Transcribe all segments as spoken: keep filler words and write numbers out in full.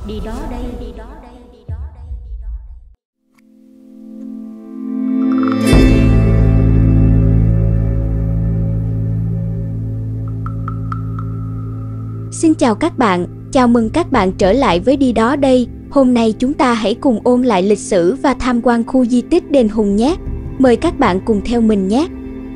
đi đó đây, đi đó đây, đi đó đây. Xin chào các bạn, chào mừng các bạn trở lại với Đi Đó Đây. Hôm nay chúng ta hãy cùng ôn lại lịch sử và tham quan khu di tích Đền Hùng nhé. Mời các bạn cùng theo mình nhé.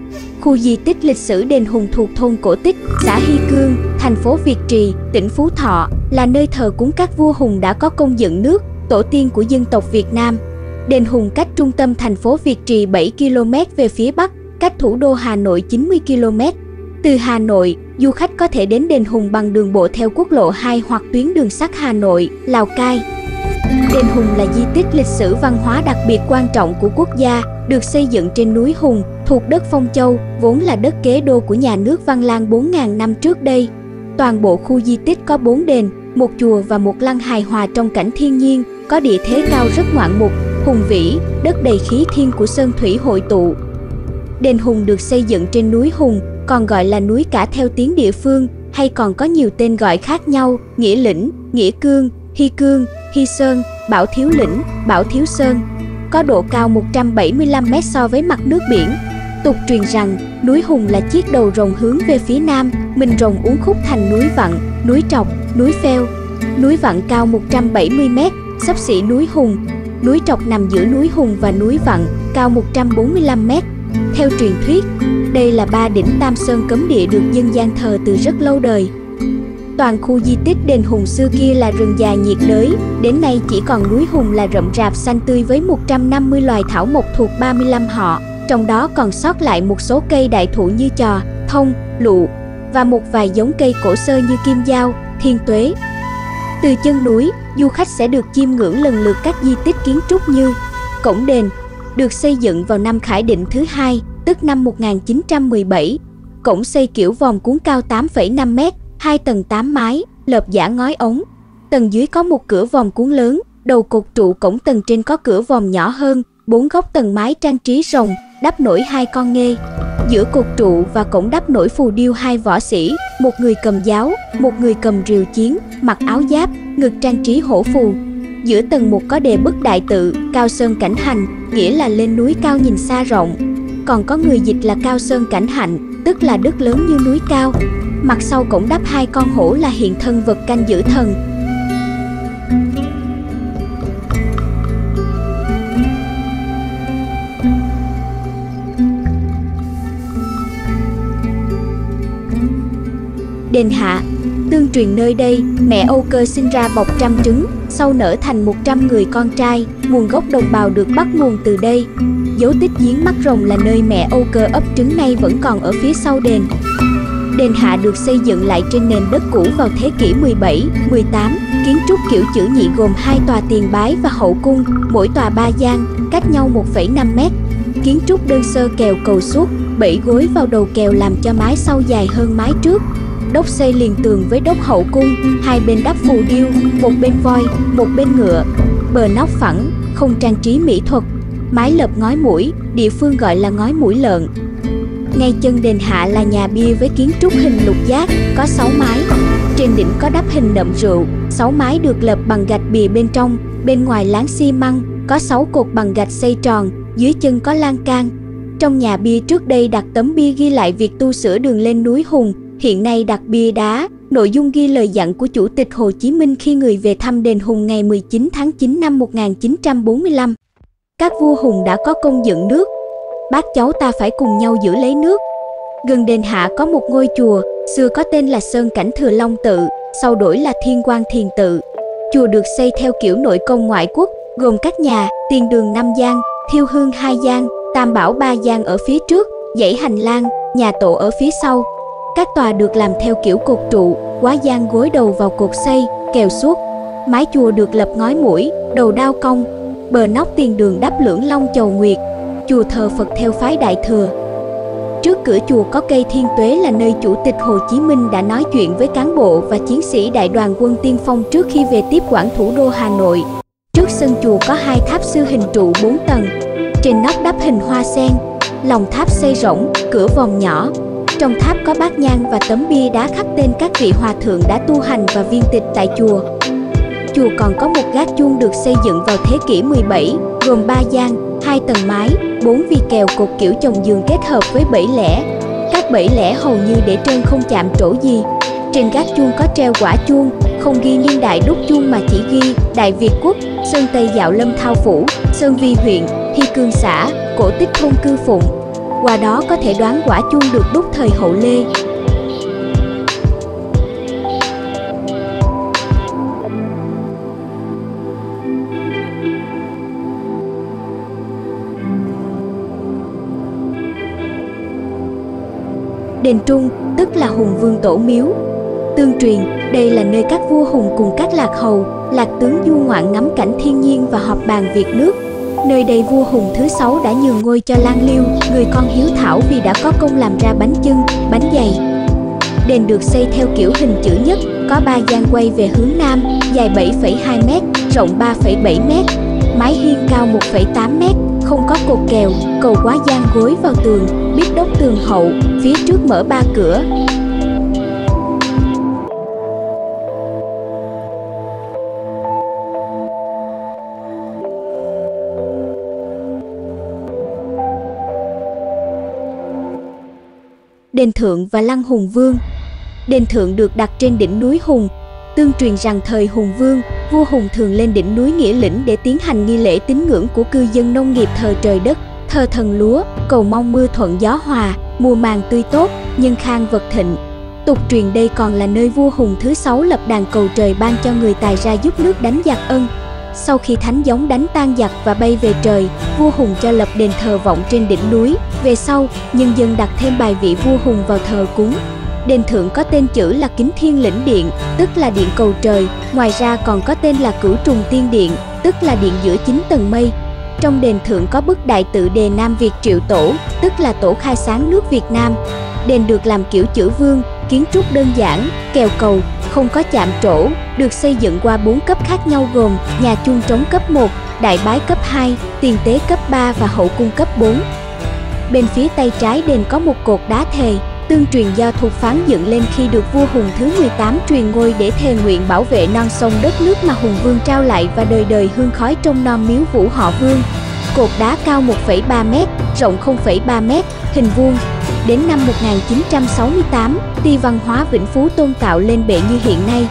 Khu di tích lịch sử Đền Hùng thuộc thôn Cổ Tích, xã Hy Cương, thành phố Việt Trì, tỉnh Phú Thọ, là nơi thờ cúng các vua hùng đã có công dựng nước, tổ tiên của dân tộc Việt Nam. Đền Hùng cách trung tâm thành phố Việt Trì bảy ki lô mét về phía bắc, cách thủ đô Hà Nội chín mươi ki lô mét. Từ Hà Nội, du khách có thể đến Đền Hùng bằng đường bộ theo quốc lộ hai hoặc tuyến đường sắt Hà Nội, Lào Cai. Đền Hùng là di tích lịch sử văn hóa đặc biệt quan trọng của quốc gia, được xây dựng trên núi Hùng, thuộc đất Phong Châu, vốn là đất kế đô của nhà nước Văn Lang bốn nghìn năm trước đây. Toàn bộ khu di tích có bốn đền, một chùa và một lăng hài hòa trong cảnh thiên nhiên, có địa thế cao rất ngoạn mục, hùng vĩ, đất đầy khí thiên của sơn thủy hội tụ. Đền Hùng được xây dựng trên núi Hùng, còn gọi là núi Cả theo tiếng địa phương, hay còn có nhiều tên gọi khác nhau: Nghĩa Lĩnh, Nghĩa Cương, Hy Cương, Hy Sơn, Bảo Thiếu Lĩnh, Bảo Thiếu Sơn. Có độ cao một trăm bảy mươi lăm mét so với mặt nước biển. Tục truyền rằng núi Hùng là chiếc đầu rồng hướng về phía nam, mình rồng uốn khúc thành núi Vặn, núi Trọc, núi Pheo. Núi Vặn cao một trăm bảy mươi mét, xấp xỉ núi Hùng. Núi Trọc nằm giữa núi Hùng và núi Vặn, cao một trăm bốn mươi lăm mét. Theo truyền thuyết, đây là ba đỉnh Tam Sơn cấm địa được dân gian thờ từ rất lâu đời. Toàn khu di tích Đền Hùng xưa kia là rừng già nhiệt đới, đến nay chỉ còn núi Hùng là rậm rạp xanh tươi với một trăm năm mươi loài thảo mộc thuộc ba mươi lăm họ, trong đó còn sót lại một số cây đại thụ như chò, thông, lụ và một vài giống cây cổ xưa như kim dao, thiên tuế. Từ chân núi, du khách sẽ được chiêm ngưỡng lần lượt các di tích kiến trúc như cổng đền, được xây dựng vào năm Khải Định thứ hai, tức năm một nghìn chín trăm mười bảy. Cổng xây kiểu vòm cuốn cao tám phẩy năm mét, hai tầng tám mái, lợp giả ngói ống. Tầng dưới có một cửa vòm cuốn lớn, đầu cột trụ cổng tầng trên có cửa vòm nhỏ hơn, bốn góc tầng mái trang trí rồng, đắp nổi hai con nghê. Giữa cột trụ và cổng đắp nổi phù điêu hai võ sĩ, một người cầm giáo, một người cầm rìu chiến, mặc áo giáp, ngực trang trí hổ phù. Giữa tầng một có đề bức đại tự, Cao Sơn Cảnh Hành, nghĩa là lên núi cao nhìn xa rộng. Còn có người dịch là Cao Sơn Cảnh Hạnh, tức là đất lớn như núi cao. Mặt sau cổng đắp hai con hổ là hiện thân vật canh giữ thần. Đền Hạ. Tương truyền nơi đây, mẹ Âu Cơ sinh ra bọc trăm trứng, sau nở thành một trăm người con trai, nguồn gốc đồng bào được bắt nguồn từ đây. Dấu tích giếng mắt rồng là nơi mẹ Âu Cơ ấp trứng nay vẫn còn ở phía sau đền. Đền Hạ được xây dựng lại trên nền đất cũ vào thế kỷ mười bảy, mười tám, kiến trúc kiểu chữ nhị gồm hai tòa tiền bái và hậu cung, mỗi tòa ba gian, cách nhau một phẩy năm mét. Kiến trúc đơn sơ kèo cầu suốt, bảy gối vào đầu kèo làm cho mái sau dài hơn mái trước. Đốc xây liền tường với đốc hậu cung, hai bên đắp phù điêu, một bên voi, một bên ngựa. Bờ nóc phẳng, không trang trí mỹ thuật. Mái lợp ngói mũi, địa phương gọi là ngói mũi lợn. Ngay chân đền Hạ là nhà bia với kiến trúc hình lục giác, có sáu mái. Trên đỉnh có đắp hình nậm rượu, sáu mái được lợp bằng gạch bìa bên trong, bên ngoài láng xi măng, có sáu cột bằng gạch xây tròn, dưới chân có lan can. Trong nhà bia trước đây đặt tấm bia ghi lại việc tu sửa đường lên núi Hùng, hiện nay đặt bia đá, nội dung ghi lời dặn của Chủ tịch Hồ Chí Minh khi người về thăm đền Hùng ngày mười chín tháng chín năm một nghìn chín trăm bốn mươi lăm. Các vua Hùng đã có công dựng nước, bác cháu ta phải cùng nhau giữ lấy nước. Gần đền Hạ có một ngôi chùa, xưa có tên là Sơn Cảnh Thừa Long Tự, sau đổi là Thiên Quang Thiền Tự. Chùa được xây theo kiểu nội công ngoại quốc, gồm các nhà, tiền đường năm gian, thiêu hương hai gian, tam bảo ba gian ở phía trước, dãy hành lang, nhà tổ ở phía sau. Các tòa được làm theo kiểu cột trụ, quá gian gối đầu vào cột xây, kèo suốt. Mái chùa được lập ngói mũi, đầu đao cong. Bờ nóc tiền đường đắp lưỡng long chầu nguyệt. Chùa thờ Phật theo phái Đại Thừa. Trước cửa chùa có cây thiên tuế là nơi Chủ tịch Hồ Chí Minh đã nói chuyện với cán bộ và chiến sĩ Đại đoàn quân tiên phong trước khi về tiếp quản thủ đô Hà Nội. Trước sân chùa có hai tháp sư hình trụ bốn tầng. Trên nóc đắp hình hoa sen, lòng tháp xây rỗng, cửa vòm nhỏ. Trong tháp có bát nhang và tấm bia đá khắc tên các vị hòa thượng đã tu hành và viên tịch tại chùa. chùa còn có một gác chuông được xây dựng vào thế kỷ mười bảy, gồm ba gian, hai tầng mái, bốn vì kèo cột kiểu chồng giường kết hợp với bẫy lẻ. Các bẫy lẻ hầu như để trơn không chạm trổ gì. Trên gác chuông có treo quả chuông, không ghi niên đại đúc chuông mà chỉ ghi Đại Việt Quốc, Sơn Tây Dạo Lâm Thao Phủ, Sơn Vi huyện, Thi Cương xã, cổ tích thôn Cư Phụng. Qua đó có thể đoán quả chuông được đúc thời Hậu Lê. Đền Trung, tức là Hùng Vương Tổ Miếu. Tương truyền, đây là nơi các vua hùng cùng các lạc hầu, lạc tướng du ngoạn ngắm cảnh thiên nhiên và họp bàn việc nước. Nơi đây vua Hùng thứ sáu đã nhường ngôi cho Lan Liêu, người con hiếu thảo vì đã có công làm ra bánh chưng, bánh dày. Đền được xây theo kiểu hình chữ nhất, có ba gian quay về hướng nam, dài bảy phẩy hai mét, rộng ba phẩy bảy mét, mái hiên cao một phẩy tám mét, không có cột kèo, cầu quá gian gối vào tường, biết đốc tường hậu, phía trước mở ba cửa. Đền Thượng và Lăng Hùng Vương. Đền Thượng được đặt trên đỉnh núi Hùng. Tương truyền rằng thời Hùng Vương, vua Hùng thường lên đỉnh núi Nghĩa Lĩnh để tiến hành nghi lễ tín ngưỡng của cư dân nông nghiệp thờ trời đất, thờ thần lúa, cầu mong mưa thuận gió hòa, mùa màng tươi tốt, nhân khang vật thịnh. Tục truyền đây còn là nơi vua Hùng thứ sáu lập đàn cầu trời ban cho người tài ra giúp nước đánh giặc ân. Sau khi thánh giống đánh tan giặc và bay về trời, vua Hùng cho lập đền thờ vọng trên đỉnh núi. Về sau, nhân dân đặt thêm bài vị vua Hùng vào thờ cúng. Đền Thượng có tên chữ là Kính Thiên Lĩnh Điện, tức là điện cầu trời. Ngoài ra còn có tên là Cửu Trùng Tiên Điện, tức là điện giữa chín tầng mây. Trong đền Thượng có bức đại tự đề Nam Việt Triệu Tổ, tức là tổ khai sáng nước Việt Nam. Đền được làm kiểu chữ vương, kiến trúc đơn giản, kèo cầu, không có chạm trổ, được xây dựng qua bốn cấp khác nhau gồm nhà chuông trống cấp một, đại bái cấp hai, tiền tế cấp ba và hậu cung cấp bốn. Bên phía tay trái đền có một cột đá thề, tương truyền do Thục Phán dựng lên khi được vua Hùng thứ mười tám truyền ngôi để thề nguyện bảo vệ non sông đất nước mà Hùng Vương trao lại và đời đời hương khói trong non miếu Vũ Họ Vương. Cột đá cao một phẩy ba mét, rộng không phẩy ba mét, hình vuông. Đến năm một nghìn chín trăm sáu mươi tám, Ty Văn Hóa Vĩnh Phú tôn tạo lên bệ như hiện nay.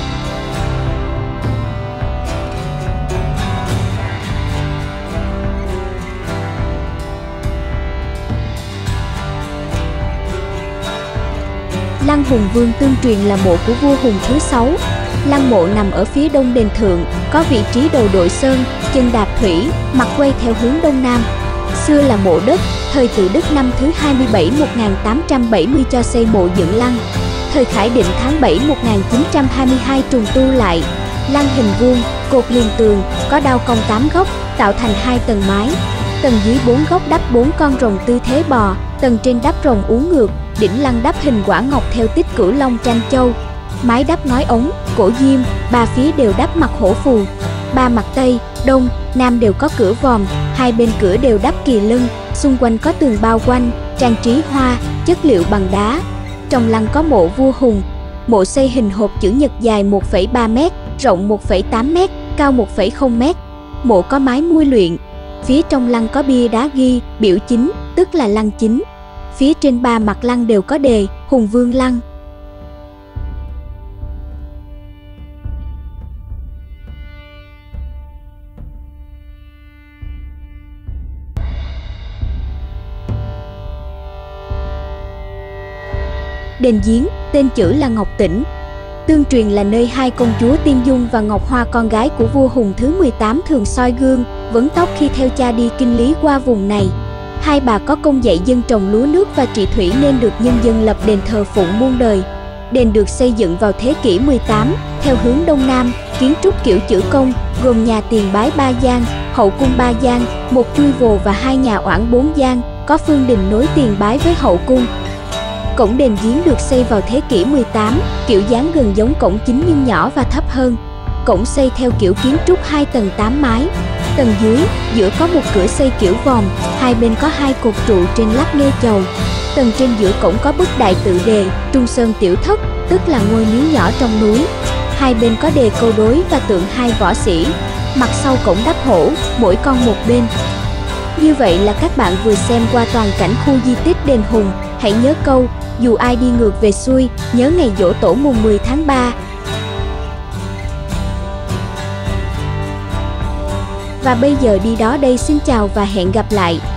Lăng Hùng Vương tương truyền là mộ của vua Hùng thứ sáu. Lăng mộ nằm ở phía đông đền Thượng, có vị trí đầu đội sơn, chân đạp thủy, mặt quay theo hướng đông nam. Xưa là mộ đất, thời Tự Đức năm thứ hai mươi bảy một nghìn tám trăm bảy mươi cho xây mộ dựng lăng. Thời Khải Định tháng bảy một nghìn chín trăm hai mươi hai trùng tu lại. Lăng hình vuông, cột liền tường, có đao cong tám góc, tạo thành hai tầng mái. Tầng dưới bốn góc đắp bốn con rồng tư thế bò, tầng trên đắp rồng uốn ngược, đỉnh lăng đắp hình quả ngọc theo tích Cửu Long tranh châu. Mái đắp ngói ống, cổ diêm, ba phía đều đắp mặt hổ phù. Ba mặt Tây, Đông, Nam đều có cửa vòm, hai bên cửa đều đắp kỳ lân, xung quanh có tường bao quanh, trang trí hoa, chất liệu bằng đá. Trong lăng có mộ vua Hùng. Mộ xây hình hộp chữ nhật dài một phẩy ba mét, rộng một phẩy tám mét, cao một phẩy không mét. Mộ có mái muôi luyện. Phía trong lăng có bia đá ghi biểu chính, tức là lăng chính. Phía trên ba mặt lăng đều có đề Hùng Vương Lăng. Đền Giếng, tên chữ là Ngọc Tĩnh. Tương truyền là nơi hai công chúa Tiên Dung và Ngọc Hoa con gái của vua Hùng thứ mười tám thường soi gương, vấn tóc khi theo cha đi kinh lý qua vùng này. Hai bà có công dạy dân trồng lúa nước và trị thủy nên được nhân dân lập đền thờ phụng muôn đời. Đền được xây dựng vào thế kỷ mười tám, theo hướng đông nam, kiến trúc kiểu chữ công, gồm nhà tiền bái ba gian, hậu cung ba gian, một chui vồ và hai nhà oản bốn gian, có phương đình nối tiền bái với hậu cung. Cổng đền Giếng được xây vào thế kỷ mười tám, kiểu dáng gần giống cổng chính nhưng nhỏ và thấp hơn. Cổng xây theo kiểu kiến trúc hai tầng tám mái. Tầng dưới, giữa có một cửa xây kiểu vòm, hai bên có hai cột trụ trên lát nghê chầu. Tầng trên giữa cổng có bức đại tự đề Trung Sơn Tiểu Thất, tức là ngôi miếu nhỏ trong núi. Hai bên có đề câu đối và tượng hai võ sĩ, mặt sau cổng đắp hổ, mỗi con một bên. Như vậy là các bạn vừa xem qua toàn cảnh khu di tích đền Hùng. Hãy nhớ câu, dù ai đi ngược về xuôi, nhớ ngày giỗ tổ mùng mười tháng ba. Và bây giờ đi đó đây, xin chào và hẹn gặp lại.